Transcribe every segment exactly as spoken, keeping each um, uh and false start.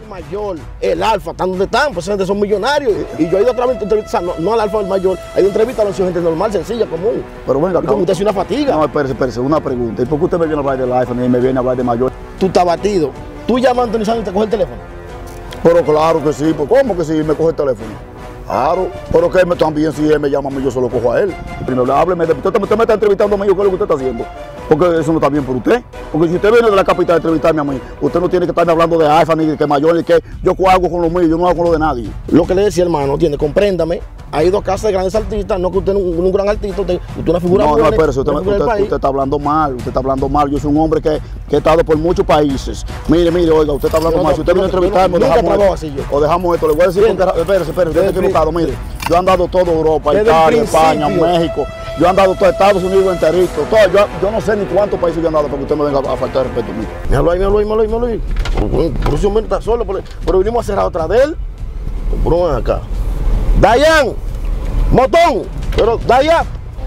El mayor, el alfa, están donde están, pues esa gente son millonarios. Y yo he ido otra vez a entrevistar, no, no al alfa del mayor, he ido a entrevistar a los gente normal, sencilla, común. Pero venga, y como usted hace una fatiga. No, espérese, espérese, una pregunta. ¿Y por qué usted me viene a hablar del iPhone y me viene a hablar de mayor? Tú estás batido. Tú llamas a Anthony Santos y te coge el teléfono. Pero claro que sí, pues ¿cómo que sí? Me coge el teléfono. Claro, pero que me también si él me llama a mí, yo se lo cojo a él. Primero, hábleme, de, usted, usted me está entrevistando a mí, ¿qué es lo que usted está haciendo? Porque eso no está bien por usted. Porque si usted viene de la capital a entrevistarme a mí, usted no tiene que estarme hablando de iPhone, ni de que mayor, ni que yo hago con lo mío, yo no hago con lo de nadie. Lo que le decía, hermano, tiene, compréndame. Ha ido a casa de grandes artistas, no que usted es un, un gran artista, usted es una figura. No, buena, no, espérese, usted, usted, usted, usted está hablando mal, usted está hablando mal. Yo soy un hombre que, que he estado por muchos países. Mire, mire, oiga, usted está hablando yo mal. No, si usted viene a entrevistarme, nunca dejamos trabajo esto, así yo. o dejamos esto. Le voy a decir, porque, espérese, espérese, usted está equivocado, mire. Yo he andado toda Europa, Desde Italia, España, México. Yo he andado todo Estados Unidos enterito. Todo, yo, yo no sé ni cuántos países yo he andado para que usted me venga a faltar de respeto a mí. Míralo ahí, míralo ahí, míralo ahí, míralo ahí. Por eso está solo, pero, pero vinimos a cerrar otra de él. Pero ven acá. Dayan, Motón, pero Dayan.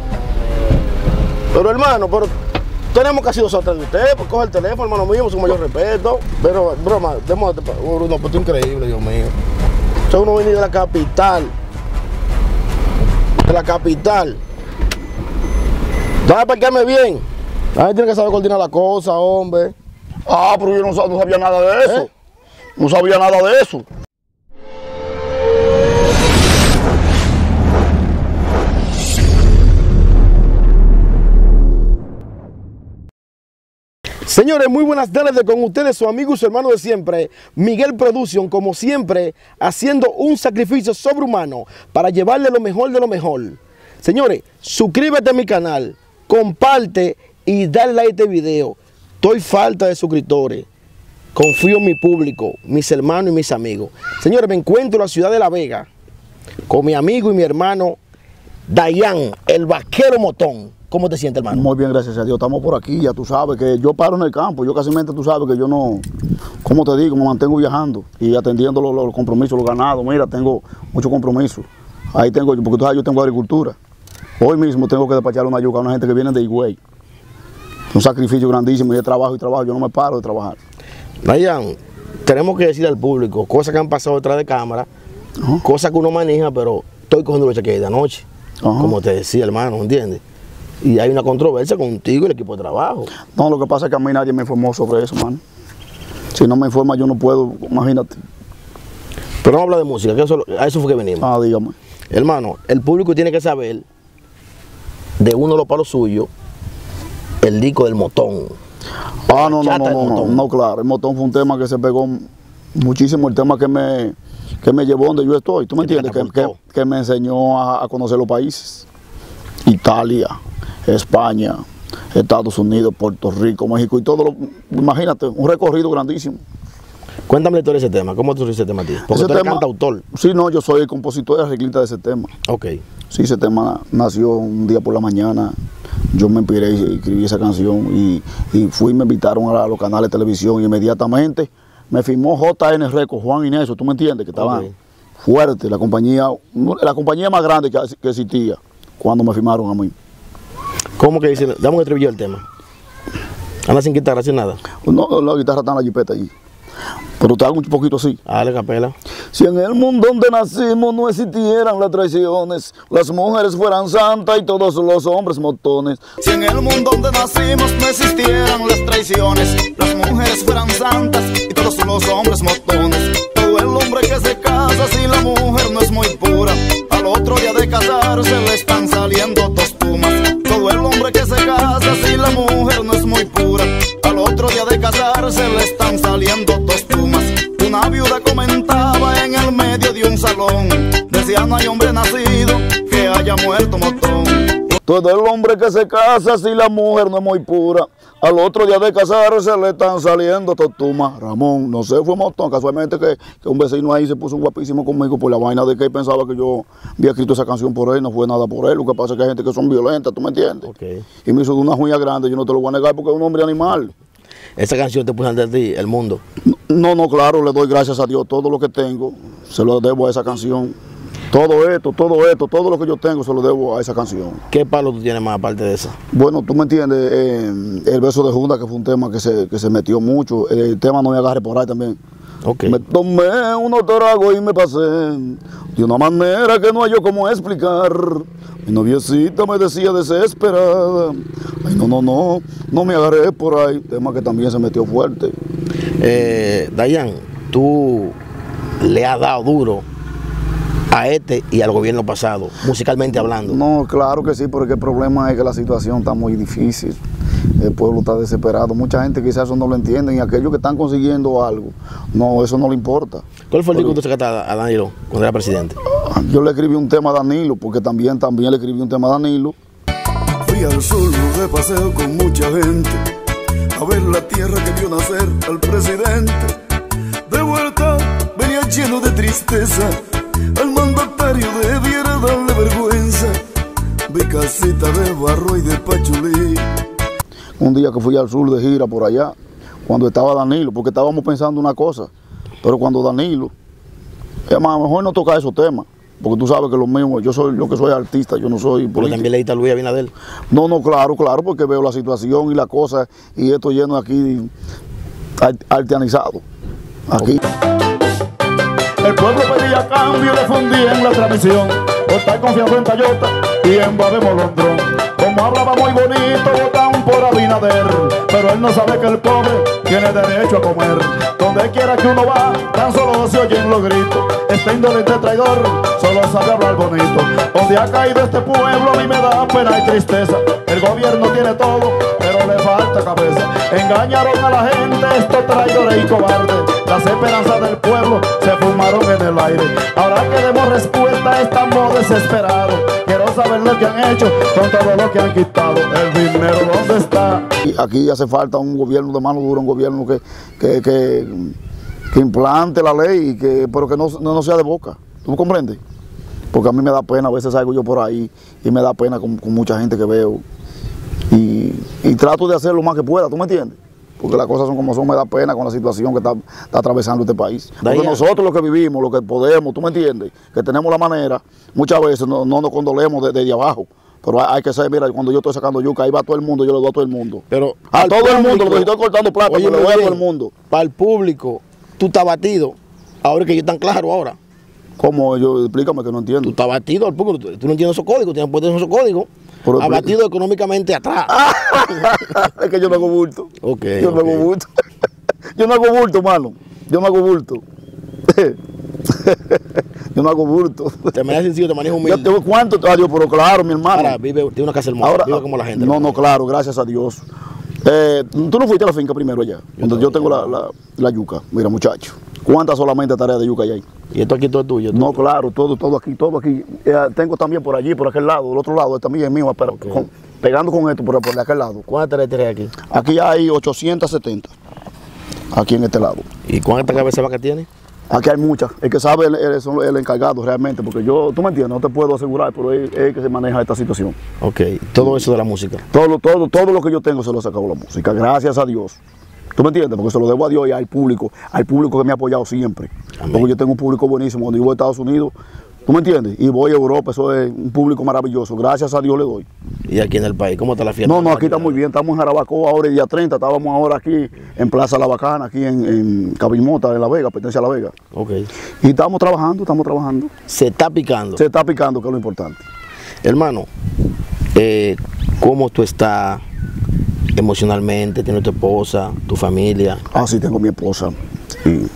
Pero hermano, pero tenemos casi dos horas de usted, pues coge el teléfono, hermano mío, con mayor respeto. Pero, broma, demos, no, pues increíble, Dios mío. O sea, uno viene de la capital. De la capital. Déjame parquearme bien. La gente tiene que saber coordinar la cosa, hombre. Ah, pero yo no, no sabía nada de eso. ¿Eh? No sabía nada de eso. Señores, muy buenas tardes con ustedes, su amigo y su hermano de siempre, Miguel Production, como siempre, haciendo un sacrificio sobrehumano para llevarle lo mejor de lo mejor. Señores, suscríbete a mi canal, comparte y dale like a este video. Estoy falta de suscriptores. Confío en mi público, mis hermanos y mis amigos. Señores, me encuentro en la ciudad de La Vega con mi amigo y mi hermano Dayan, el vaquero Motón. ¿Cómo te sientes, hermano? Muy bien, gracias a Dios. Estamos por aquí, ya tú sabes que yo paro en el campo. Yo casi mente, tú sabes que yo no, ¿cómo te digo? Me mantengo viajando y atendiendo los, los compromisos, los ganados. Mira, tengo mucho compromiso. Ahí tengo, porque tú sabes, yo tengo agricultura. Hoy mismo tengo que despachar una yuca a una gente que viene de Higüey. Un sacrificio grandísimo y de trabajo y trabajo. Yo no me paro de trabajar. Dayan, tenemos que decirle al público cosas que han pasado detrás de cámara, uh-huh. Cosas que uno maneja, pero estoy cogiendo los cheques de anoche. Uh-huh. Como te decía, hermano, ¿entiendes? Y hay una controversia contigo y el equipo de trabajo. No, lo que pasa es que a mí nadie me informó sobre eso, mano. Si no me informa, yo no puedo, imagínate. Pero no habla de música, que eso, a eso fue que venimos. Ah, dígame. Hermano, el público tiene que saber de uno de los palos suyos, el disco del Motón. Ah, no, no, no, no, no, no, claro. El Motón fue un tema que se pegó muchísimo, el tema que me, que me llevó donde yo estoy. ¿Tú me entiendes? Que, que, que me enseñó a, a conocer los países. Italia, España, Estados Unidos, Puerto Rico, México y todo lo, imagínate, un recorrido grandísimo. Cuéntame la historia de ese tema, ¿cómo tú surgió ese tema a ti? Porque ese tú eres tema, cantautor. Sí, no, yo soy el compositor y arreglista de ese tema. Ok. Sí, ese tema nació un día por la mañana, yo me inspiré y escribí esa canción y, y fui, me invitaron a los canales de televisión y inmediatamente me firmó J N Records, Juan Inés, tú me entiendes, que estaba okay. Fuerte, la compañía, la compañía más grande que, que existía. Cuando me firmaron a mí. ¿Cómo que dicen? Dame un estribillo del tema. ¿Anda sin guitarra, sin nada? No, la guitarra está en la jipeta allí. Pero te hago un poquito así. Dale, capela. Si en el mundo donde nacimos no existieran las traiciones, las mujeres fueran santas y todos los hombres motones. Si en el mundo donde nacimos no existieran las traiciones, las mujeres fueran santas y todos los hombres motones. Todo el hombre que se casa si la mujer no es muy pura, al otro día de casarse le están saliendo dos tumas. Todo el hombre que se casa si la mujer no es muy pura, al otro día de casarse le están saliendo dos tumas. Una viuda comentaba en el medio de un salón, decía no hay hombre nacido que haya muerto Motón. Todo el hombre que se casa si la mujer no es muy pura, al otro día de casarse le están saliendo totumas. Ramón, no sé, fue Motón, casualmente que, que un vecino ahí se puso guapísimo conmigo por la vaina de que él pensaba que yo había escrito esa canción por él, no fue nada por él. Lo que pasa es que hay gente que son violentas, ¿tú me entiendes? Okay. Y me hizo de una juña grande, yo no te lo voy a negar porque es un hombre animal. Esa canción te puso ante ti, el mundo. No, no, claro, le doy gracias a Dios, todo lo que tengo se lo debo a esa canción. Todo esto, todo esto, todo lo que yo tengo se lo debo a esa canción. ¿Qué palo tú tienes más aparte de esa? Bueno, tú me entiendes, eh, el verso de Junda, que fue un tema que se, que se metió mucho, el tema No me agarre por ahí también. Okay. Me tomé unos tragos y me pasé de una manera que no hay yo cómo explicar. Mi noviecita me decía desesperada, ay no, no, no, no me agarré por ahí, tema que también se metió fuerte. Eh, Dayan, tú le has dado duro a este y al gobierno pasado, musicalmente hablando. No, claro que sí, porque el problema es que la situación está muy difícil. El pueblo está desesperado. Mucha gente quizás eso no lo entienden y aquellos que están consiguiendo algo, no, eso no le importa. ¿Cuál fue el disco que tú sacaste a Danilo cuando era presidente? Yo le escribí un tema a Danilo, porque también, también le escribí un tema a Danilo. Fui al sur de paseo con mucha gente a ver la tierra que vio nacer al presidente. De vuelta venía lleno de tristeza, al mandatario debiera darle vergüenza. Vi casita de barro y de pachulí. Un día que fui al sur de gira por allá, cuando estaba Danilo, porque estábamos pensando una cosa, pero cuando Danilo, es más, mejor no tocar esos temas, porque tú sabes que lo mío, yo soy lo que soy artista, yo no soy político. Pero también leíste a Luis Abinader. No, no, claro, claro, porque veo la situación y la cosa, y esto lleno aquí, arteanizado, aquí. El pueblo pedía cambio y le fundía en la transmisión. Votar confianza en Tayota y en Babe Molondrón. Como hablaba muy bonito, votan por Abinader, pero él no sabe que el pobre tiene derecho a comer. Donde quiera que uno va, tan solo se oyen los gritos. Este indolente traidor solo sabe hablar bonito. Donde ha caído este pueblo a mí me da pena y tristeza. El gobierno tiene todo, pero le falta cabeza. Engañaron a la gente estos traidores y cobardes. Las esperanzas del pueblo se fumaron en el aire. Ahora que demos respuesta estamos desesperados. Quiero saber lo que han hecho con todo lo que han quitado. El dinero, ¿dónde está? Y aquí hace falta un gobierno de mano dura, un gobierno que, que, que, que implante la ley, y que, pero que no, no, no sea de boca. ¿Tú me comprendes? Porque a mí me da pena, a veces salgo yo por ahí y me da pena con, con mucha gente que veo. Y, y trato de hacer lo más que pueda, ¿tú me entiendes? Porque las cosas son como son, me da pena con la situación que está, está atravesando este país. Porque Dayan, nosotros los que vivimos, los que podemos, ¿tú me entiendes? Que tenemos la manera, muchas veces no, no nos condolemos desde de, de abajo. Pero hay, hay que saber, mira, cuando yo estoy sacando yuca, ahí va todo el mundo, yo le doy a todo el mundo. Pero a todo el mundo, lo que estoy cortando plata, oye, yo le doy a todo el mundo. Para el público, tú estás batido. Ahora que yo tan claro ahora. ¿Cómo? Yo, explícame que no Tú entiendo. estás batido al público, tú, tú no entiendes esos códigos, tienes puesto esos códigos. Pero, abatido económicamente atrás. Es que yo no hago bulto. Okay, yo no okay. hago bulto. Yo no hago bulto, mano. Yo no hago bulto. Yo no hago bulto. Te manejas sencillo, te manejas humilde. Yo tengo cuánto, adiós, pero claro, mi hermano. Ahora vive, tiene una casa hermosa, Ahora, vive como la gente. No, no, claro, gracias a Dios. Eh, tú no fuiste a la finca primero allá, donde yo tengo la, la, la yuca. Mira, muchacho, ¿cuántas solamente tareas de yuca hay ahí? Y esto aquí todo es tuyo. No, claro, todo, todo aquí, todo aquí. Eh, tengo también por allí, por aquel lado, del otro lado, también es mío, pero Okay. con, pegando con esto por, por aquel lado. ¿Cuántas tareas tienes aquí? Aquí hay ochocientos setenta, aquí en este lado. ¿Y cuántas cabezas de vaca tiene? Aquí hay muchas. El que sabe es el, el encargado realmente, porque yo, tú me entiendes, no te puedo asegurar, pero es el que se maneja esta situación. Ok, todo eso de la música. Todo, todo, todo lo que yo tengo se lo he sacado la música, gracias a Dios. ¿Tú me entiendes? Porque se lo debo a Dios y al público, al público que me ha apoyado siempre. Amén. Porque yo tengo un público buenísimo. Cuando yo voy a Estados Unidos, ¿tú me entiendes? Y voy a Europa, eso es un público maravilloso. Gracias a Dios le doy. ¿Y aquí en el país? ¿Cómo está la fiesta? No, no, aquí está muy bien. Estamos en Jarabacoa ahora el día treinta. Estábamos ahora aquí en Plaza La Bacana, aquí en, en Cabimota, en La Vega, pertenece a La Vega. Ok. Y estamos trabajando, estamos trabajando. Se está picando. Se está picando, que es lo importante. Hermano, eh, ¿cómo tú estás emocionalmente? ¿Tienes tu esposa, tu familia? Ah, sí, tengo mi esposa. Sí.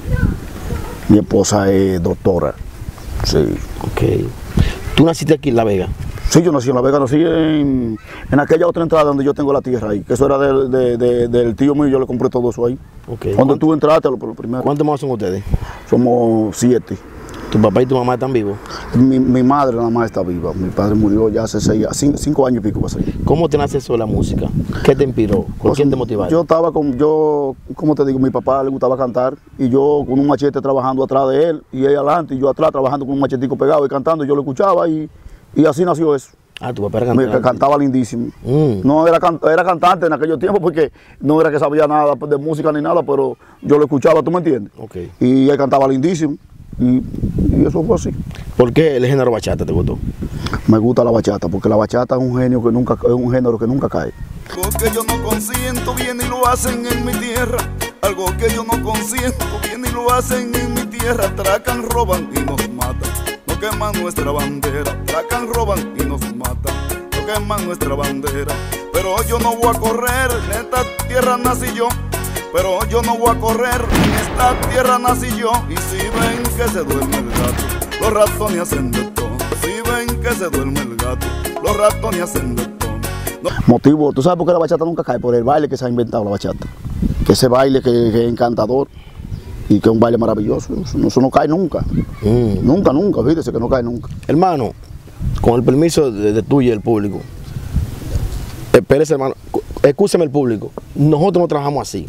Mi esposa es doctora. Sí. Ok. ¿Tú naciste aquí en La Vega? Sí, yo nací en La Vega, nací en, en aquella otra entrada donde yo tengo la tierra ahí, que eso era del, de, de, del tío mío, yo le compré todo eso ahí. Ok. Cuando tú entraste, lo, lo primero. ¿Cuántos más son ustedes? Somos siete. ¿Tu papá y tu mamá están vivos? Mi, mi madre nada más está viva, mi padre murió ya hace seis, cinco, cinco años y pico pasé. ¿Cómo te nace eso de la música? ¿Qué te inspiró? ¿Con quién te motivaste? Yo estaba con, yo, como te digo, mi papá le gustaba cantar y yo con un machete trabajando atrás de él y él adelante y yo atrás trabajando con un machetico pegado y cantando, yo lo escuchaba y, y así nació eso. Ah, tu papá era Me cantante. cantaba lindísimo. Mm. No era, can, era cantante en aquellos tiempos porque no era que sabía nada de música ni nada, pero yo lo escuchaba, ¿tú me entiendes? Ok. Y él cantaba lindísimo y, y eso fue así. ¿Por qué el género bachata te gustó? Me gusta la bachata porque la bachata es un genio que nunca, es un género que nunca cae. Algo que yo no consiento viene y lo hacen en mi tierra. Algo que yo no consiento viene así lo hacen en mi tierra, atracan, roban y nos matan. No queman nuestra bandera, atracan, roban y nos matan. No queman nuestra bandera. Pero yo no voy a correr, en esta tierra nací yo. Pero yo no voy a correr, en esta tierra nací yo. Y si ven que se duerme el gato, los ratones hacen de todo. Si ven que se duerme el gato, los ratones hacen de todo. No. Motivo, ¿tú sabes por qué la bachata nunca cae? Por el baile que se ha inventado la bachata. Que ese baile que, que es encantador y que es un baile maravilloso. Eso, eso no cae nunca. Mm. Nunca, nunca, fíjese que no cae nunca. Hermano, con el permiso de, de tuyo y el público, espérese, hermano, escúcheme el público, nosotros no trabajamos así.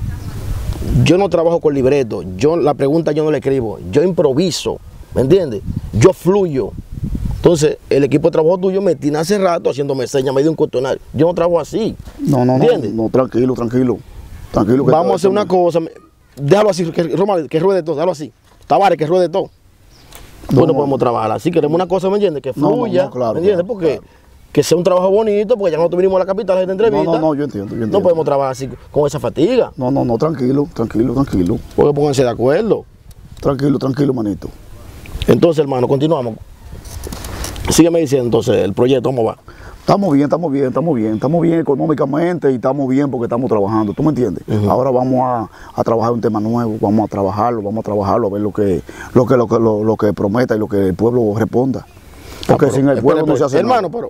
Yo no trabajo con libreto, yo la pregunta yo no la escribo, yo improviso, ¿me entiendes? Yo fluyo. Entonces, el equipo de trabajo tuyo me tiene hace rato haciéndome señas, me dio un cuestionario. Yo no trabajo así. No, no, ¿entiendes? no, no, tranquilo, tranquilo. Tranquilo. Que vamos a hacer una cosa, déjalo así, que, Román, que ruede todo, déjalo así. Tavares, que ruede todo. No, pues no podemos trabajar así, queremos una cosa, ¿me entiendes? Que fluya, no, no, claro, ¿me entiendes? Claro, porque claro. Que sea un trabajo bonito, porque ya nosotros vinimos a la capital a esta entrevista. No, no, no, yo entiendo, yo entiendo. No podemos trabajar así con esa fatiga. No, no, no, tranquilo, tranquilo, tranquilo. Porque pónganse de acuerdo. Tranquilo, tranquilo, manito. Entonces, hermano, continuamos. Sígueme diciendo entonces el proyecto, ¿cómo va? Estamos bien, estamos bien, estamos bien, estamos bien económicamente y estamos bien porque estamos trabajando, ¿tú me entiendes? Uh-huh. Ahora vamos a, a trabajar un tema nuevo, vamos a trabajarlo, vamos a trabajarlo, a ver lo que, lo que, lo que, lo, lo que prometa y lo que el pueblo responda. Porque ah, pero, sin el pueblo espera, no se hace hermano, nada. Pero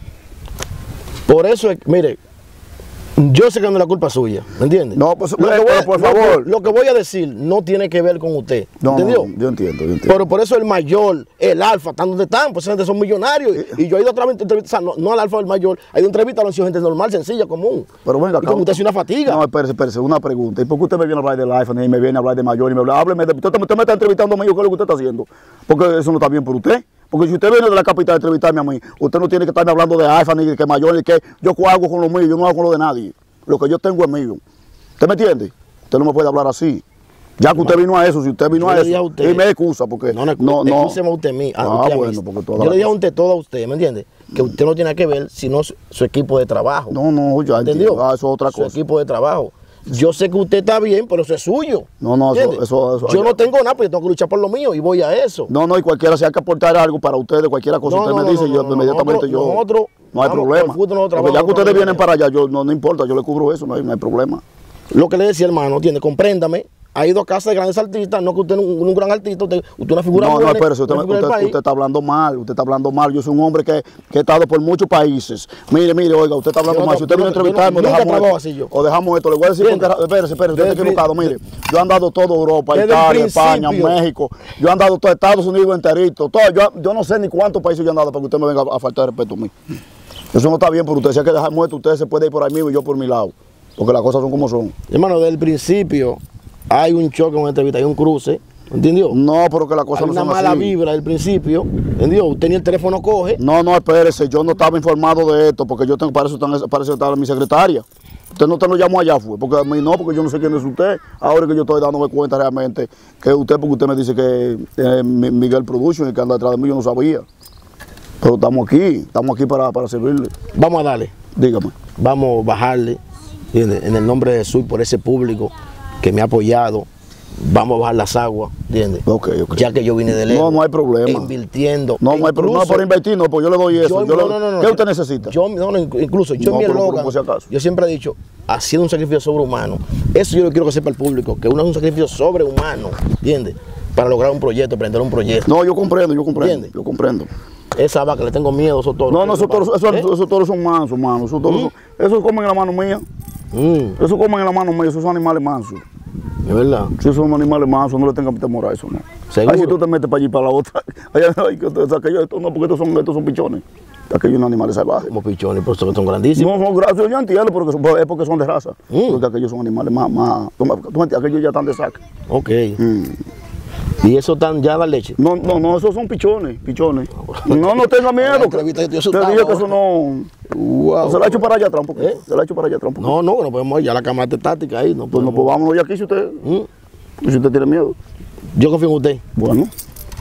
por eso, es, mire, yo sé que no es la culpa suya, ¿me entiende? No, pues, lo, pero, que voy, por lo, favor. Lo que voy a decir no tiene que ver con usted, no, ¿entendió? No, yo entiendo, yo entiendo. Pero por eso el mayor, el alfa, están donde están, pues esa gente son millonarios. Y, y yo he ido a otra entrevista, o sea, no, no al alfa del mayor, he ido a entrevistas, han sido gente normal, sencilla, común. Pero venga, y como usted hace una fatiga. No, espérese, espérese, una pregunta. ¿Y por qué usted me viene a hablar del alfa y me viene a hablar de mayor y me habla? Hábleme de, usted, usted me está entrevistando a mí, ¿qué es lo que usted está haciendo? Porque eso no está bien por usted. Porque si usted viene de la capital a entrevistarme a mí, usted no tiene que estarme hablando de alfa, ni de que mayor, ni que yo hago con lo mío, yo no hago con lo de nadie. Lo que yo tengo es mío. ¿Usted me entiende? Usted no me puede hablar así. Ya que usted vino a eso, si usted vino yo a eso, a usted, y me excusa, porque no, no, no, no. Excúseme a usted, mí, a ah, usted bueno, a porque toda yo la le dije a usted todo a usted, ¿me entiende? Que usted no tiene que ver sino su, su equipo de trabajo. No, no, ya ¿entendió? Ah, eso es otra su cosa. Su equipo de trabajo. Yo sé que usted está bien, pero eso es suyo. No, no, eso, eso, eso. Yo no tengo nada, pero yo tengo que luchar por lo mío y voy a eso. No, no, y cualquiera se hay que aportar algo para ustedes, cualquiera cosa no, usted no, me dice, no, yo no, inmediatamente nosotros, yo. Nosotros, no hay vamos, problema. No Porque ya que ustedes vienen para allá, yo no, no importa, yo le cubro eso, no hay, no hay problema. Lo que le decía, hermano, ¿entiende? Compréndame. Ha ido a casa de grandes artistas, no que usted es un, un gran artista, usted es una figura No, buena, no, espérese, usted, una figura usted, del país. usted está hablando mal, usted está hablando mal. Yo soy un hombre que, que he estado por muchos países. Mire, mire, oiga, usted está hablando yo mal. No, si usted viene a entrevistarme, no, o, dejamos esto, así yo. o dejamos esto, le voy a decir, porque, espérese, espérese, usted está equivocado. Mire, yo he andado toda Europa, desde Italia, España, México. Yo he andado todo Estados Unidos enterito. Todo, yo, yo no sé ni cuántos países yo he andado para que usted me venga a faltar de respeto a mí. Eso no está bien por usted. Si hay que dejar muerto, usted se puede ir por ahí mismo y yo por mi lado. Porque las cosas son como son. Hermano, desde el principio hay un choque en una entrevista, hay un cruce, ¿entendió? No, pero que la cosa no son así. Hay una mala vibra del principio, ¿entendió? Usted ni el teléfono coge. No, no, espérese, yo no estaba informado de esto, porque yo tengo, para eso, para eso estaba mi secretaria. Usted no te lo llamó allá, fue, porque a mí no, porque yo no sé quién es usted. Ahora que yo estoy dándome cuenta realmente que usted, porque usted me dice que eh, Miguel Production y que anda detrás de mí, yo no sabía. Pero estamos aquí, estamos aquí para, para servirle. Vamos a darle. Dígame. Vamos a bajarle, ¿entiende? En el nombre de Jesús, por ese público que me ha apoyado, vamos a bajar las aguas, ¿entiendes? Okay, okay. Ya que yo vine de lejos. No, no hay problema. Invirtiendo. No, no hay problema. No, por invertir, no, pues yo le doy eso. Yo, yo no, le, no, no, ¿Qué no, usted necesita? Yo, no, no, incluso yo no, en mi pero, eslogan, pero, si yo siempre he dicho, haciendo un sacrificio sobrehumano. Eso yo lo quiero que sepa el público, que uno es un sacrificio sobrehumano, ¿entiendes? Para lograr un proyecto, emprender un proyecto. No, yo comprendo, yo comprendo. ¿Entiendes? Yo comprendo. Esa vaca, le tengo miedo, esos toros. No, no, esos toros, esos, ¿Eh? esos toros son mansos, mano. Esos toros, ¿Mm? son, esos comen en la mano mía. Mm. Esos comen en la mano mía, esos son animales mansos. ¿Es verdad? Si son animales mansos, no le tengan temor a eso, ¿no? ¿Seguro? Ay, si tú te metes para allí, para la otra. Ay, ay, que, aquello, esto, no, porque estos son, estos son pichones. Aquellos son animales salvajes. Como pichones, pero son grandísimos. No, son grasos, yo entiendo, porque son, es porque son de raza. Mm. Porque aquellos son animales más, más, tú, tú, aquellos ya están de saca. Ok. Mm. ¿Y eso están ya la leche? No, no, no, esos son pichones, pichones. No, no tenga miedo. Que, te dije que eso no... Wow. Se la ha hecho para allá atrás un poquito. ¿Eh? Se la ha hecho para allá atrás un poquito. No, no, no podemos ir, ya la cámara está estática ahí. No pues no, pues vámonos ya aquí si usted, ¿Mm? si usted tiene miedo. Yo confío en usted. Bueno.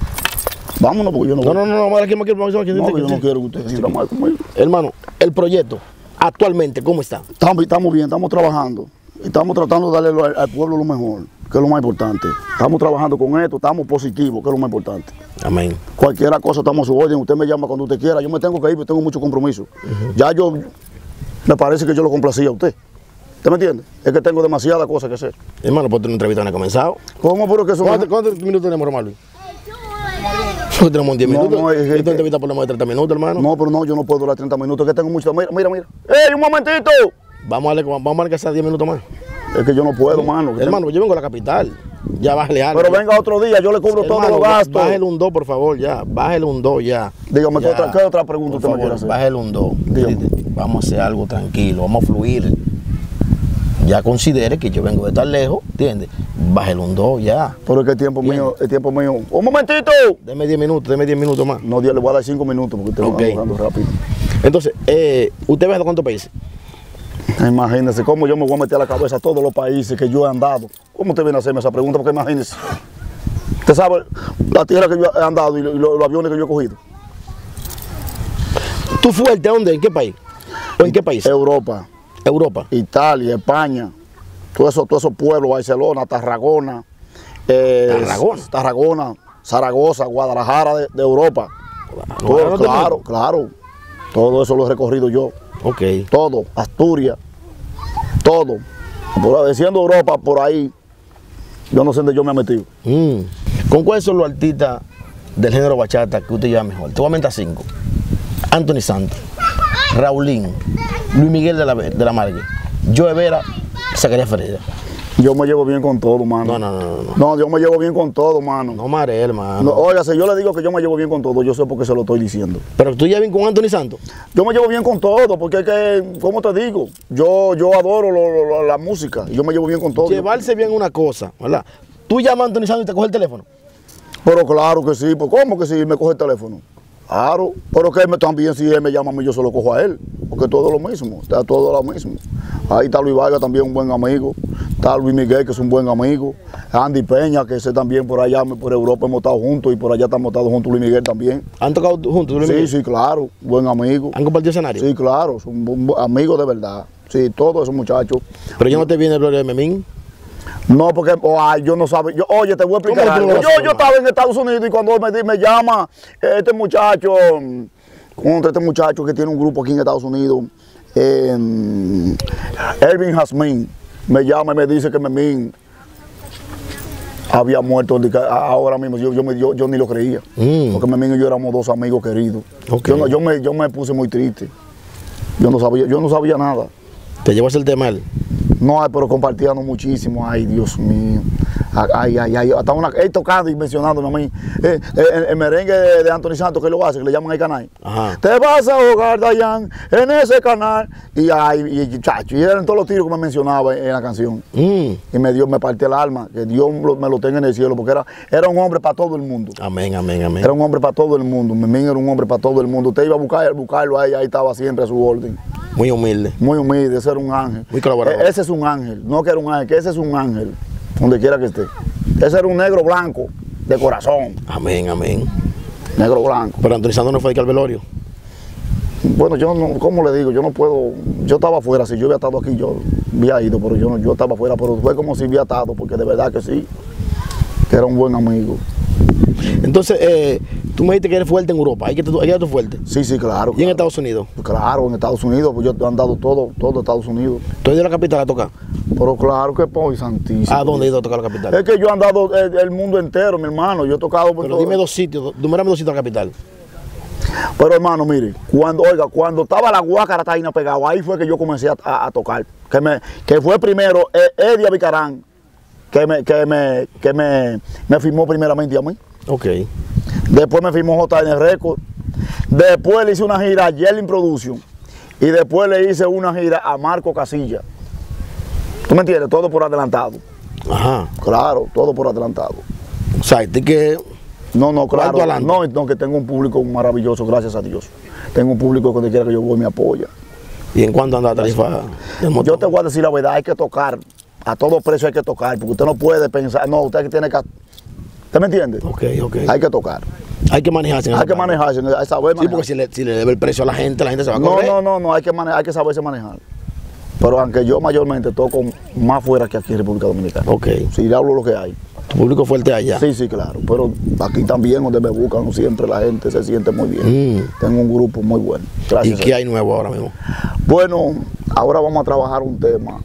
Vámonos porque yo no... No, no, no, no, vamos aquí, vamos aquí, vamos aquí. No, que yo no quiero que usted sienta mal conmigo. Hermano, el proyecto, actualmente, ¿cómo está? Estamos, estamos bien, estamos trabajando. Estamos tratando de darle al, al pueblo lo mejor. que es lo más importante. Estamos trabajando con esto, estamos positivos, que es lo más importante. Amén. Cualquier cosa estamos a su orden, usted me llama cuando usted quiera, yo me tengo que ir porque tengo mucho compromiso. Uh-huh. Ya yo, me parece que yo lo complacía a usted. ¿Usted me entiende? Es que tengo demasiadas cosas que hacer. Hermano, pues tu entrevista no ha comenzado. ¿Cómo? Pero que eso ¿Cuántos, ¿Cuántos minutos tenemos, Román Luis? Tenemos diez minutos. No, no, es, es, Esta entrevista por lo menos de treinta minutos, hermano. No, pero no, yo no puedo durar treinta minutos, que tengo mucho. Mira, mira, mira. ¡Ey, un momentito! Vamos a darle, vamos a darle que sea diez minutos más. Es que yo no puedo, sí, mano. Hermano, tengo... yo vengo a la capital. Ya bájale algo. Pero venga otro día, yo le cubro hermano, todos los gastos. Bájale un dos, por favor, ya. Bájale un dos, ya. Dígame, ya. ¿qué, otra, ¿qué otra pregunta usted me quiere hacer? Bájale un dos. Vamos a hacer algo tranquilo, vamos a fluir. Ya considere que yo vengo de tan lejos, ¿entiendes? Bájale un dos, ya. Pero es que el tiempo ¿entiendes? mío, el tiempo mío. ¡Un momentito! Deme diez minutos, deme diez minutos más. No, le voy a dar cinco minutos porque usted okay. va andando rápido. Entonces, eh, ¿usted viaja a cuántos países? Imagínese cómo yo me voy a meter a la cabeza a todos los países que yo he andado. ¿Cómo usted viene a hacerme esa pregunta? Porque imagínese. Usted sabe la tierra que yo he andado y los, los aviones que yo he cogido. ¿Tú fuiste a dónde? ¿En qué país? ¿O en qué país? Europa. Europa. Italia, España. Todos esos, todo esos pueblos, Barcelona, Tarragona. Eh, Tarragona. Tarragona, Zaragoza, Guadalajara de, de Europa. Todo, no claro, claro. Todo eso lo he recorrido yo. Ok. Todo, Asturias, todo. Por, diciendo Europa, por ahí, yo no sé dónde yo me he metido. Mm. ¿Con cuáles son los artistas del género bachata que usted lleva mejor? Te voy a mentar cinco. Anthony Santos, Raulín, Luis Miguel de la, de la Margue, Joe Vera, Zacarías Ferreira. Yo me llevo bien con todo, mano. No, no, no, no. No, yo me llevo bien con todo, mano. No mare, hermano. No, oiga, si yo le digo que yo me llevo bien con todo, yo sé por qué se lo estoy diciendo. Pero tú llevas bien con Anthony Santos. Yo me llevo bien con todo, porque es que, ¿cómo te digo? Yo, yo adoro lo, lo, la música y yo me llevo bien con todo. Llevarse bien una cosa, ¿verdad? Tú llamas a Anthony Santos y te coge el teléfono. Pero claro que sí, pues ¿cómo que sí me coge el teléfono? Claro, pero que me, también si él me llama a mí, yo se lo cojo a él, porque todo es lo mismo, está todo lo mismo. Ahí está Luis Vargas, también un buen amigo, está Luis Miguel, que es un buen amigo, Andy Peña, que ese también por allá, por Europa hemos estado juntos, y por allá estamos estado juntos Luis Miguel también. ¿Han tocado juntos Luis Miguel? Sí, sí, claro, buen amigo. ¿Han compartido escenario? Sí, claro, son amigos de verdad, sí, todos esos muchachos. ¿Pero yo no te viene el Gloria de Memín? No, porque oh, ay, yo no sabe. Yo, oye, te voy a explicar algo. Yo, yo estaba en Estados Unidos y cuando me, me llama este muchacho, contra este muchacho que tiene un grupo aquí en Estados Unidos, eh, Elvin Jasmine, me llama y me dice que Memín había muerto ahora mismo. Yo, yo, me, yo, yo ni lo creía, mm. porque Memín y yo éramos dos amigos queridos. Okay. Yo, no, yo, me, yo me puse muy triste. Yo no sabía, yo no sabía nada. ¿Te llevaste el tema él? No, pero compartíamos muchísimo. Ay, Dios mío. Ay, ay, ay. Hasta una, él tocando y mencionándome a mí. Eh, eh, el, el merengue de, de Anthony Santos, que lo hace, que le llaman el canal. Ajá. Te vas a ahogar, Dayan, en ese canal. Y ay, y, chacho, y eran todos los tiros que me mencionaba en, en la canción. Mm. Y me dio, me partió el alma. Que Dios lo, me lo tenga en el cielo, porque era, era un hombre para todo el mundo. Amén, amén, amén. Era un hombre para todo el mundo. Memín era un hombre para todo el mundo. Usted iba a buscar, buscarlo ahí, ahí estaba siempre a su orden. Muy humilde. Muy humilde, ese era un ángel. Muy colaborador. Ese es un ángel, no que era un ángel, que ese es un ángel, donde quiera que esté. Ese era un negro blanco, de corazón. Amén, amén. Negro blanco. Pero Anthony Santos no fue aquí al velorio. Bueno, yo no, ¿cómo le digo? Yo no puedo, yo estaba afuera, si yo había estado aquí, yo había ido, pero yo, no, yo estaba afuera, pero fue como si había estado, porque de verdad que sí, que era un buen amigo. Entonces, eh, tú me dijiste que eres fuerte en Europa, ¿ahí que tú, ahí eres fuerte? Sí, sí, claro. ¿Y claro. en Estados Unidos? Claro, en Estados Unidos, pues yo he andado todo, todo Estados Unidos. ¿Tú has ido a la capital a tocar? Pero claro que pues, santísimo. ¿A dónde has ido a tocar la capital? Es que yo he andado el, el mundo entero, mi hermano, yo he tocado por Pero todo. dime dos sitios, numérame dos sitios a la capital. Pero hermano, mire, cuando, oiga, cuando estaba la Guácara Taína pegado, ahí fue que yo comencé a, a, a tocar. Que, me, que fue primero eh, Eddie Abicarán, que, me, que, me, que me, me firmó primeramente a mí. Ok. Después me firmó J N Record. Después le hice una gira a Yelling Production. Y después le hice una gira a Marco Casilla. ¿Tú me entiendes? Todo por adelantado. Ajá. Claro, todo por adelantado. O sea, ¿y que No, no, claro. No, no, que tengo un público maravilloso, gracias a Dios. Tengo un público que donde quiera que yo voy me apoya. ¿Y en cuánto anda la tarifa? Yo te voy a decir la verdad, hay que tocar. A todo precio hay que tocar, porque usted no puede pensar, no, usted tiene que... ¿Usted me entiende? Ok, ok. Hay que tocar. Hay que manejarse. Hay que manejarse, hay que saber manejar. Sí, porque si le, si le debe el precio a la gente, la gente se va a no, correr. No, no, no, hay que, manejar, hay que saberse manejar. Pero aunque yo mayormente toco más fuera que aquí en República Dominicana. Ok. Sí, le hablo lo que hay. Tu público fuerte allá. Sí, sí, claro. Pero aquí también, donde me buscan, siempre la gente se siente muy bien. Mm. Tengo un grupo muy bueno. Gracias. ¿Y qué hay nuevo ahora mismo? Bueno, ahora vamos a trabajar un tema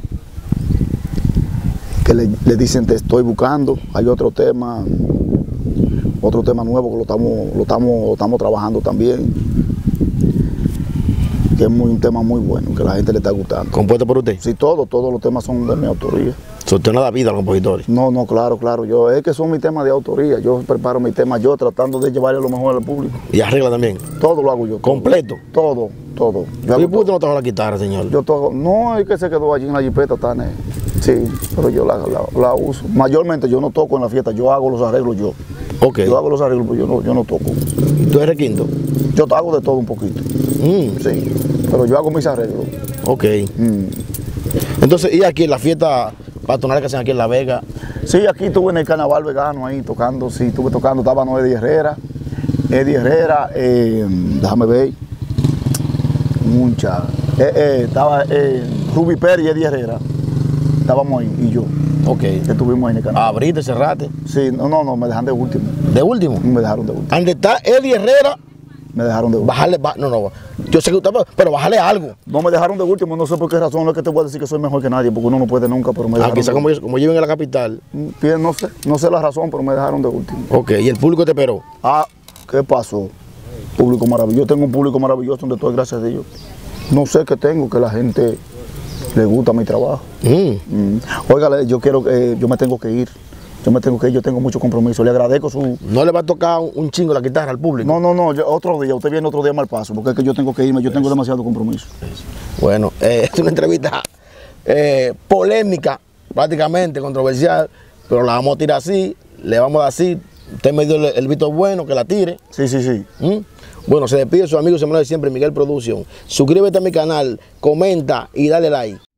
que le, le dicen te estoy buscando. Hay otro tema, otro tema nuevo que lo estamos, lo estamos, lo estamos trabajando también. Que es muy, un tema muy bueno, que a la gente le está gustando. ¿Compuesto por usted? Sí, todo, todos los temas son de mi autoría. ¿Usted no da vida a los compositores? No, no, claro, claro. Yo, es que son mis temas de autoría. Yo preparo mis temas yo tratando de llevarle lo mejor al público. ¿Y arregla también? Todo lo hago yo. Todo. ¿Completo? Todo, todo. Yo ¿Y hago por qué usted todo. no toca la guitarra, señor? Yo toco, no, es que se quedó allí en la jipeta, Tane. Sí, pero yo la, la, la uso. Mayormente yo no toco en la fiesta, yo hago los arreglos yo. Ok. Yo hago los arreglos, pero yo no, yo no toco. ¿Y tú eres requinto? Yo hago de todo un poquito. Mm. Sí, pero yo hago mis arreglos. Ok. Mm. Entonces, ¿y aquí en la fiesta patronal que hacen aquí en La Vega? Sí, aquí estuve en el carnaval vegano ahí tocando, sí, estuve tocando, estaba no Eddie Herrera. Eddie Herrera, eh, déjame ver, mucha. Eh, eh, estaba eh, Ruby Pérez y Eddie Herrera. Estábamos ahí, y yo. Ok. Que estuvimos ahí en el carnaval. ¿Abriste, cerraste? Sí, no, no, no, me dejaron de último. ¿De último? Me dejaron de último. ¿Dónde está Eddie Herrera? Me dejaron de último. Bajarle, ba- no, no, yo sé que usted, pero bájale algo. No me dejaron de último, no sé por qué razón, no es que te voy a decir que soy mejor que nadie, porque uno no puede nunca, pero me Ah, dejaron quizás de como, ellos- como viven en la capital. último. No sé, no sé la razón, pero me dejaron de último. Ok, ¿y el público te esperó? Ah, ¿qué pasó? Público maravilloso, yo tengo un público maravilloso donde estoy, gracias a Dios. No sé qué tengo, que la gente le gusta mi trabajo. Mm. Mm. Óigale, yo quiero que, yo me tengo que ir, yo me tengo que ir, yo tengo mucho compromiso, le agradezco su... ¿No le va a tocar un, un chingo la guitarra al público? No, no, no, yo- otro día, usted viene otro día mal paso, porque es que yo tengo que irme, yo tengo demasiado compromiso. Bueno, eh, es una entrevista eh, polémica, prácticamente controversial, pero la vamos a tirar así, le vamos a dar así. Usted me dio el, el visto bueno, que la tire. Sí, sí, sí. ¿Mm? Bueno, se despide su amigo y hermano de siempre, Miguel Production. Suscríbete a mi canal, comenta y dale like.